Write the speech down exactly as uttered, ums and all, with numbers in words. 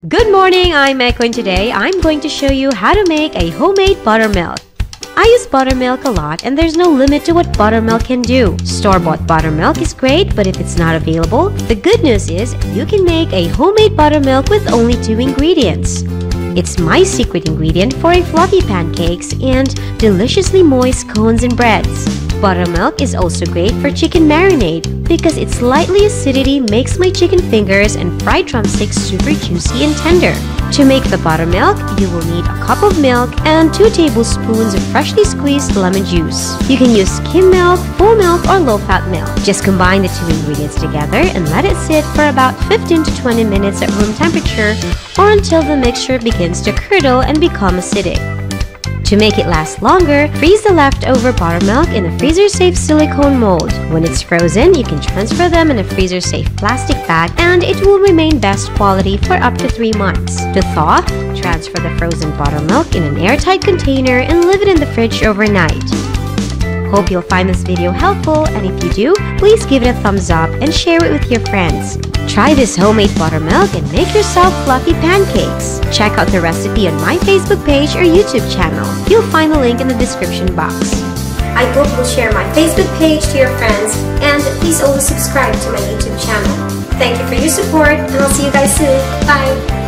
Good morning, I'm Echo and today I'm going to show you how to make a homemade buttermilk. I use buttermilk a lot and there's no limit to what buttermilk can do. Store-bought buttermilk is great, but if it's not available, the good news is you can make a homemade buttermilk with only two ingredients. It's my secret ingredient for a fluffy pancakes and deliciously moist cones and breads. Buttermilk is also great for chicken marinade because its slightly acidity makes my chicken fingers and fried drumsticks super juicy and tender. To make the buttermilk, you will need a cup of milk and two tablespoons of freshly squeezed lemon juice. You can use skim milk, full milk, or low-fat milk. Just combine the two ingredients together and let it sit for about fifteen to twenty minutes at room temperature or until the mixture begins to curdle and become acidic. To make it last longer, freeze the leftover buttermilk in a freezer-safe silicone mold. When it's frozen, you can transfer them in a freezer-safe plastic bag and it will remain best quality for up to three months. To thaw, transfer the frozen buttermilk in an airtight container and leave it in the fridge overnight. Hope you'll find this video helpful, and if you do, please give it a thumbs up and share it with your friends. Try this homemade buttermilk and make yourself fluffy pancakes. Check out the recipe on my Facebook page or YouTube channel. You'll find the link in the description box. I hope you'll share my Facebook page to your friends, and please also subscribe to my YouTube channel. Thank you for your support, and I'll see you guys soon. Bye!